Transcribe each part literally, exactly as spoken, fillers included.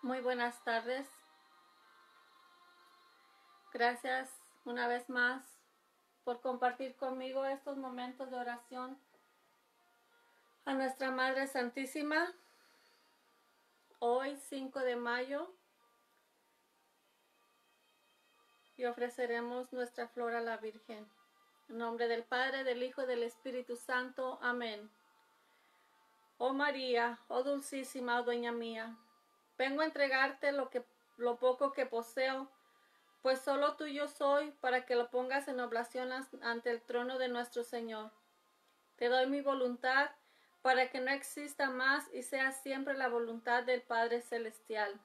Muy buenas tardes. Gracias una vez más por compartir conmigo estos momentos de oración a nuestra Madre Santísima. Hoy, cinco de mayo, y ofreceremos nuestra flor a la Virgen. En nombre del Padre, del Hijo y del Espíritu Santo. Amén. Oh María, oh dulcísima, oh dueña mía, vengo a entregarte lo, que, lo poco que poseo, pues solo tuyo soy, para que lo pongas en oblación ante el trono de nuestro Señor. Te doy mi voluntad, para que no exista más y sea siempre la voluntad del Padre Celestial.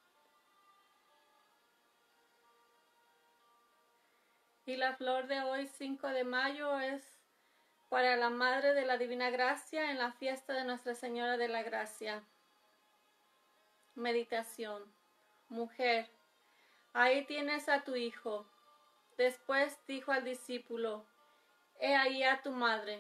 Y la flor de hoy, cinco de mayo, es para la Madre de la Divina Gracia en la fiesta de Nuestra Señora de la Gracia. Meditación. Mujer, ahí tienes a tu hijo. Después dijo al discípulo, he ahí a tu madre.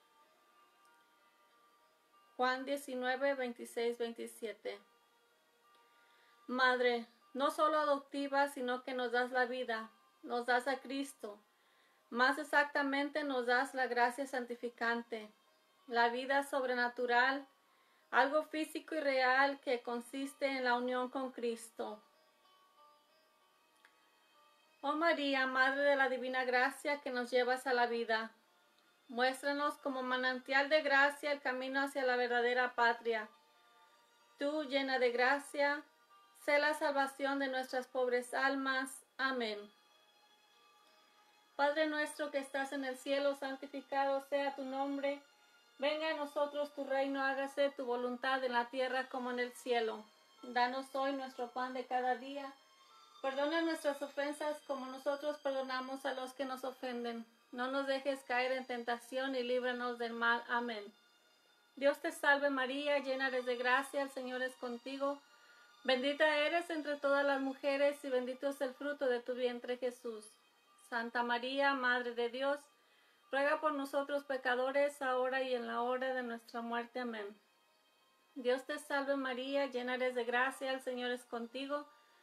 Juan diecinueve, veintiséis, veintisiete. Madre, no solo adoptiva, sino que nos das la vida, nos das a Cristo. Más exactamente nos das la gracia santificante, la vida sobrenatural, algo físico y real que consiste en la unión con Cristo. Oh María, Madre de la Divina Gracia que nos llevas a la vida, muéstranos como manantial de gracia el camino hacia la verdadera patria. Tú, llena de gracia, sé la salvación de nuestras pobres almas. Amén. Padre nuestro que estás en el cielo, santificado sea tu nombre. Venga a nosotros tu reino, hágase tu voluntad en la tierra como en el cielo. Danos hoy nuestro pan de cada día. Perdona nuestras ofensas como nosotros perdonamos a los que nos ofenden. No nos dejes caer en tentación y líbranos del mal. Amén. Dios te salve María, llena eres de gracia, el Señor es contigo. Bendita eres entre todas las mujeres y bendito es el fruto de tu vientre Jesús. Santa María, Madre de Dios, ruega por nosotros pecadores, ahora y en la hora de nuestra muerte. Amén. Dios te salve María, llena eres de gracia, el Señor es contigo.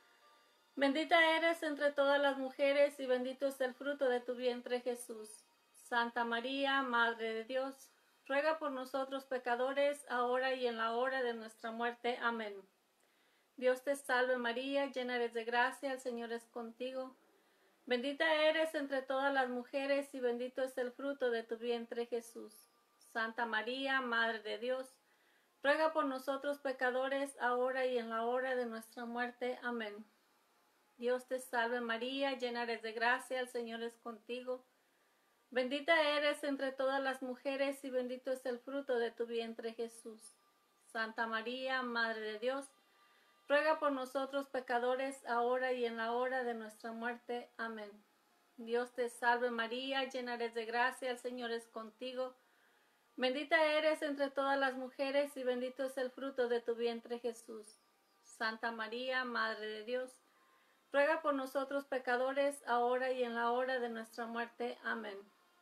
Bendita eres entre todas las mujeres y bendito es el fruto de tu vientre Jesús. Santa María, Madre de Dios, ruega por nosotros pecadores, ahora y en la hora de nuestra muerte. Amén. Dios te salve María, llena eres de gracia, el Señor es contigo. Bendita eres entre todas las mujeres y bendito es el fruto de tu vientre Jesús. Santa María, Madre de Dios, ruega por nosotros pecadores, ahora y en la hora de nuestra muerte. Amén. Dios te salve María, llena eres de gracia, el Señor es contigo. Bendita eres entre todas las mujeres y bendito es el fruto de tu vientre Jesús. Santa María, Madre de Dios, ruega por nosotros pecadores, ahora y en la hora de nuestra muerte. Amén. Dios te salve María, llena eres de gracia, el Señor es contigo. Bendita eres entre todas las mujeres y bendito es el fruto de tu vientre Jesús. Santa María, Madre de Dios, ruega por nosotros pecadores, ahora y en la hora de nuestra muerte. Amén.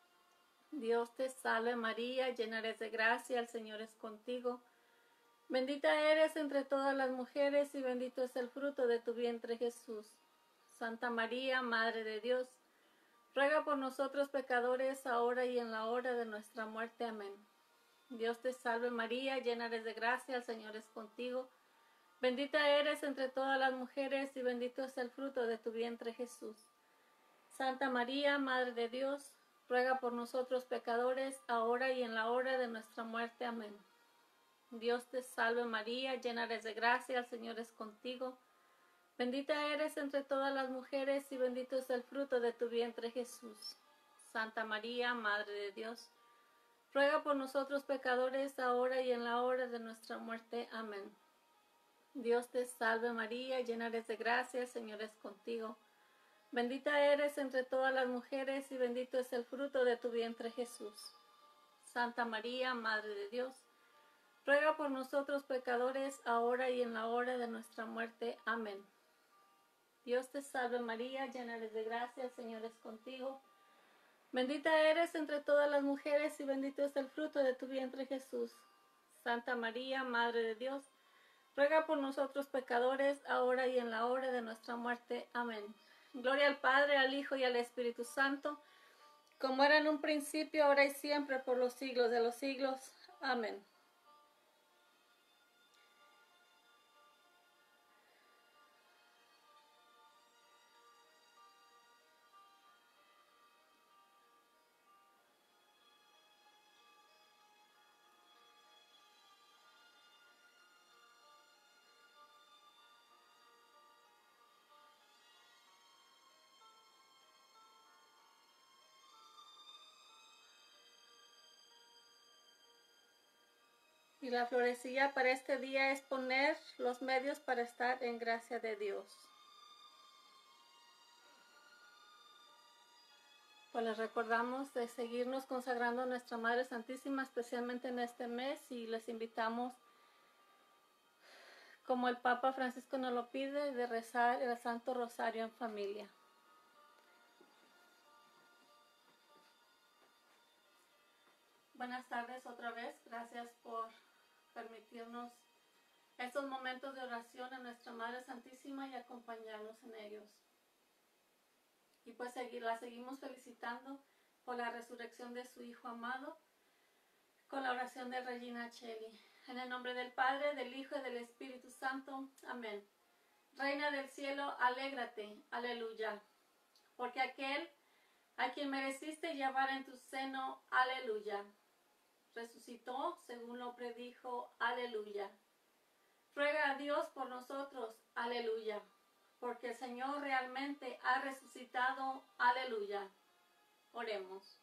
Dios te salve María, llena eres de gracia, el Señor es contigo. Bendita eres entre todas las mujeres y bendito es el fruto de tu vientre Jesús. Santa María, Madre de Dios, ruega por nosotros pecadores, ahora y en la hora de nuestra muerte. Amén. Dios te salve María, llena eres de gracia, el Señor es contigo. Bendita eres entre todas las mujeres y bendito es el fruto de tu vientre Jesús. Santa María, Madre de Dios, ruega por nosotros pecadores, ahora y en la hora de nuestra muerte. Amén. Dios te salve María, llena eres de gracia, el Señor es contigo. Bendita eres entre todas las mujeres y bendito es el fruto de tu vientre Jesús. Santa María, Madre de Dios, ruega por nosotros pecadores, ahora y en la hora de nuestra muerte. Amén. Dios te salve María, llena eres de gracia, el Señor es contigo. Bendita eres entre todas las mujeres y bendito es el fruto de tu vientre Jesús. Santa María, Madre de Dios, ruega por nosotros pecadores, ahora y en la hora de nuestra muerte. Amén. Dios te salve María, llena eres de gracia, el Señor es contigo. Bendita eres entre todas las mujeres y bendito es el fruto de tu vientre Jesús. Santa María, Madre de Dios, ruega por nosotros pecadores, ahora y en la hora de nuestra muerte. Amén. Gloria al Padre, al Hijo y al Espíritu Santo, como era en un principio, ahora y siempre, por los siglos de los siglos. Amén. Y la florecilla para este día es poner los medios para estar en gracia de Dios. Pues les recordamos de seguirnos consagrando a nuestra Madre Santísima, especialmente en este mes, y les invitamos, como el Papa Francisco nos lo pide, de rezar el Santo Rosario en familia. Buenas tardes otra vez, gracias por permitirnos estos momentos de oración a nuestra Madre Santísima y acompañarnos en ellos. Y pues seguir, la seguimos felicitando por la resurrección de su Hijo amado con la oración de Regina Cheli. En el nombre del Padre, del Hijo y del Espíritu Santo. Amén. Reina del cielo, alégrate, aleluya, porque aquel a quien mereciste llevar en tu seno, aleluya, resucitó según lo predijo, aleluya. Ruega a Dios por nosotros, aleluya, porque el Señor realmente ha resucitado, aleluya. Oremos.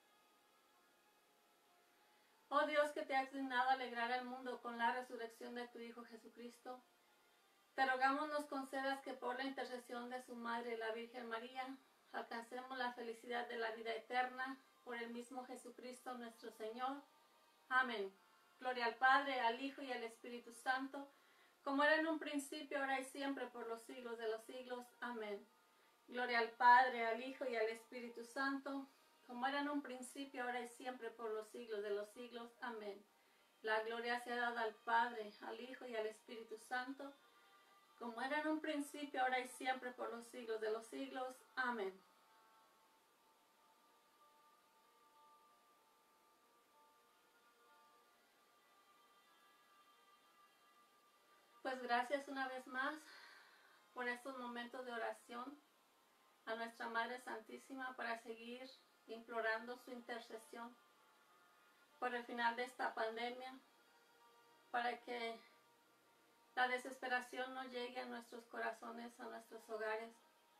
Oh Dios, que te has dignado alegrar al mundo con la resurrección de tu Hijo Jesucristo, te rogamos nos concedas que por la intercesión de su Madre, la Virgen María, alcancemos la felicidad de la vida eterna, por el mismo Jesucristo nuestro Señor. Amén. Gloria al Padre, al Hijo y al Espíritu Santo, como era en un principio, ahora y siempre, por los siglos de los siglos. Amén. Gloria al Padre, al Hijo y al Espíritu Santo, como era en un principio, ahora y siempre, por los siglos de los siglos. Amén. La gloria sea dada al Padre, al Hijo y al Espíritu Santo, como era en un principio, ahora y siempre, por los siglos de los siglos. Amén. Pues gracias una vez más por estos momentos de oración a nuestra Madre Santísima, para seguir implorando su intercesión por el final de esta pandemia, para que la desesperación no llegue a nuestros corazones, a nuestros hogares,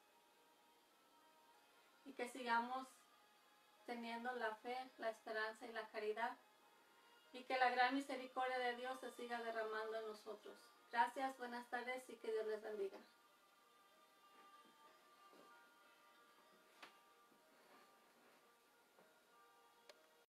y que sigamos teniendo la fe, la esperanza y la caridad, y que la gran misericordia de Dios se siga derramando en nosotros. Gracias, buenas tardes y que Dios les bendiga.